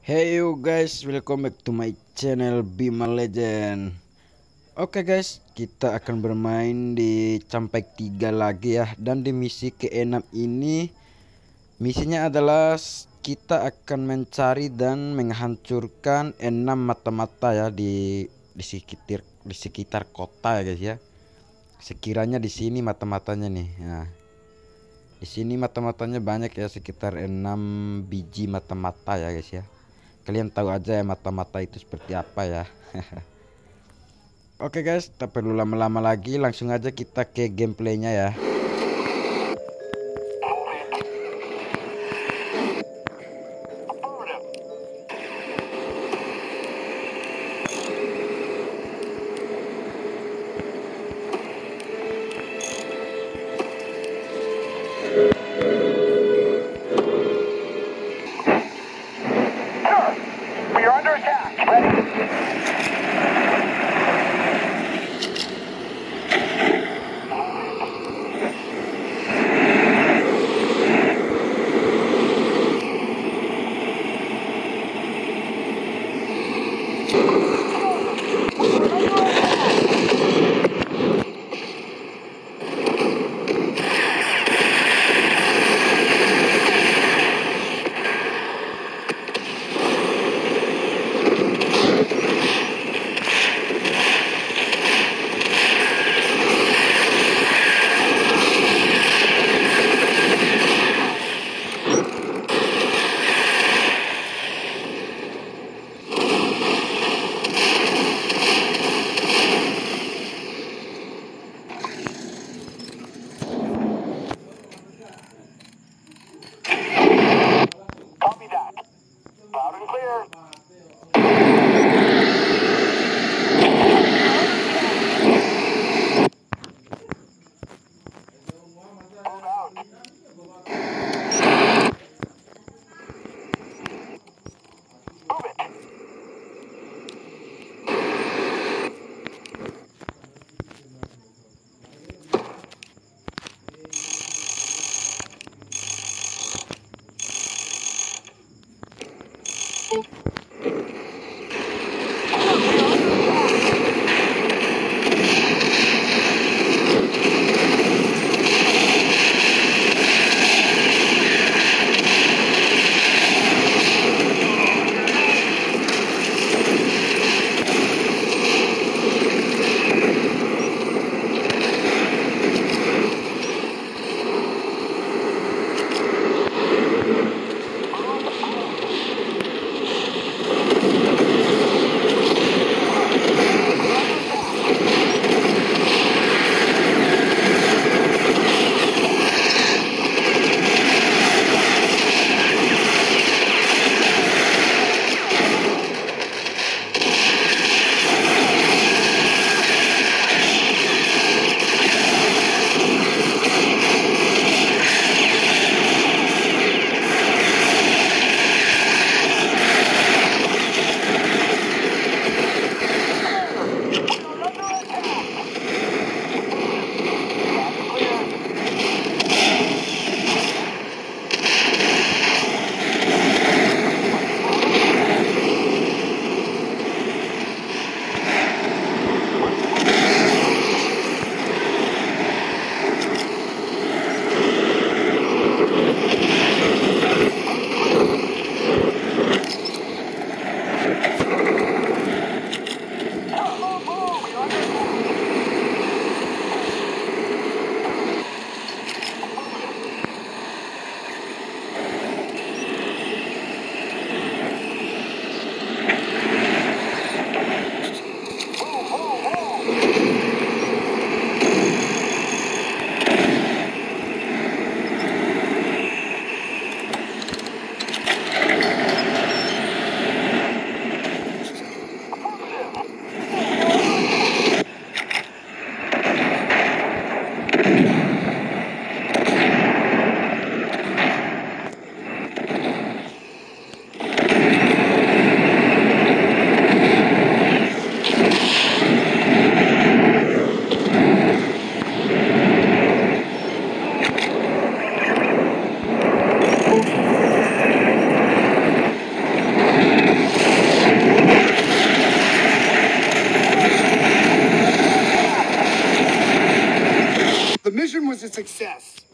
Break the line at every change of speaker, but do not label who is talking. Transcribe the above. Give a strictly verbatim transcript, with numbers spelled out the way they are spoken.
Hey you guys, welcome back to my channel Bima Legend. Oke guys, kita akan bermain di sampai tiga lagi ya. Dan di misi keenam ini, misinya adalah kita akan mencari dan menghancurkan enam mata-mata ya di di sekitar di sekitar kota ya guys ya. Sekiranya di sini mata-matanya nih. Nah, di sini mata-matanya banyak ya, sekitar enam biji mata-mata ya guys ya. Kalian tahu aja ya mata-mata itu seperti apa ya. Oke guys, tak perlu lama-lama lagi, langsung aja kita ke gameplaynya ya.
We are under attack. Ready? mission was a success.